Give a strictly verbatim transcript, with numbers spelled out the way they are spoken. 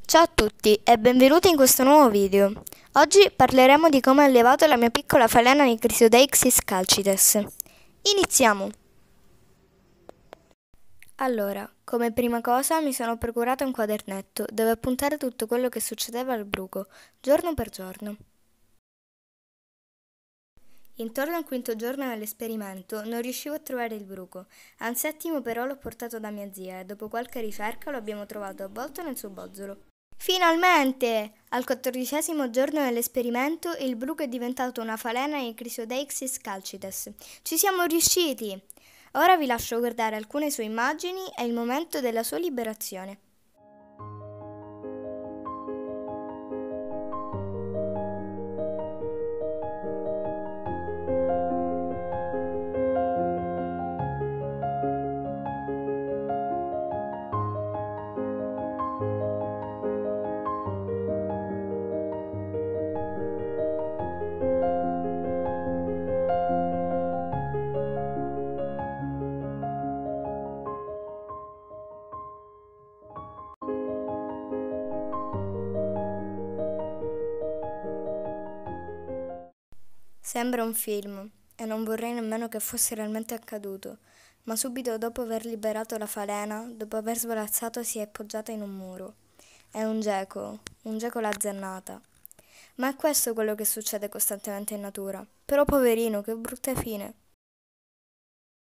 Ciao a tutti e benvenuti in questo nuovo video. Oggi parleremo di come ho allevato la mia piccola falena di Chrysodeixis calcites. Iniziamo! Allora, come prima cosa mi sono procurata un quadernetto dove appuntare tutto quello che succedeva al bruco, giorno per giorno. Intorno al quinto giorno dell'esperimento non riuscivo a trovare il bruco. Al settimo però l'ho portato da mia zia e dopo qualche ricerca lo abbiamo trovato avvolto nel suo bozzolo. Finalmente! Al quattordicesimo giorno dell'esperimento il bruco è diventato una falena di Chrysodeixis calcites. Ci siamo riusciti! Ora vi lascio guardare alcune sue immagini e il momento della sua liberazione. Sembra un film e non vorrei nemmeno che fosse realmente accaduto, ma subito dopo aver liberato la falena, dopo aver sbalazzato, si è appoggiata in un muro. È un geco, un geco l'ha azzannata. Ma è questo quello che succede costantemente in natura. Però poverino, che brutta fine.